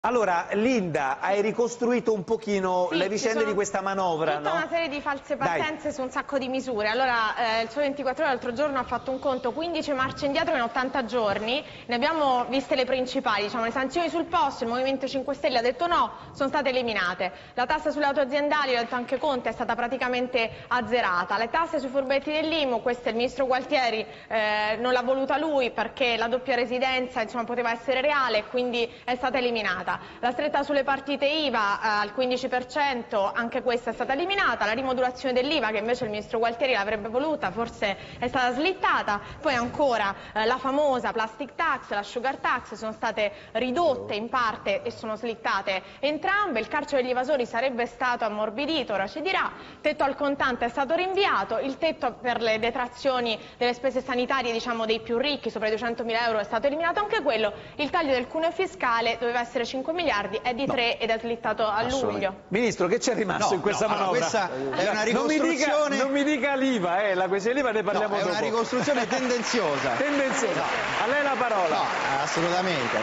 Allora, Linda, hai ricostruito un pochino le vicende di questa manovra, tutta una serie di false partenze su un sacco di misure. Allora, il Sole 24 Ore l'altro giorno ha fatto un conto, 15 marce indietro in 80 giorni, ne abbiamo viste le principali, diciamo, le sanzioni sul posto, il Movimento 5 Stelle ha detto no, sono state eliminate. La tassa sulle auto aziendali, l'ha detto anche Conte, è stata praticamente azzerata. Le tasse sui furbetti dell'IMU, questo il ministro Gualtieri non l'ha voluta lui perché la doppia residenza, insomma, poteva essere reale e quindi è stata eliminata. La stretta sulle partite IVA al 15%, anche questa è stata eliminata. La rimodulazione dell'IVA, che invece il ministro Gualtieri l'avrebbe voluta, forse è stata slittata. Poi ancora la famosa plastic tax, la sugar tax, sono state ridotte in parte e sono slittate entrambe. Il carcere degli evasori sarebbe stato ammorbidito, ora ci dirà. Tetto al contante è stato rinviato. Il tetto per le detrazioni delle spese sanitarie, diciamo, dei più ricchi, sopra i 200.000 euro, è stato eliminato anche quello. Il taglio del cuneo fiscale doveva essere 5 miliardi, è di 3 ed è slittato a luglio. Ministro, che c'è rimasto in questa manovra? Questa è una ricostruzione... Non mi dica l'IVA, la questione dell'IVA ne parliamo dopo. È una ricostruzione tendenziosa. Tendenziosa. A lei la parola. No, assolutamente.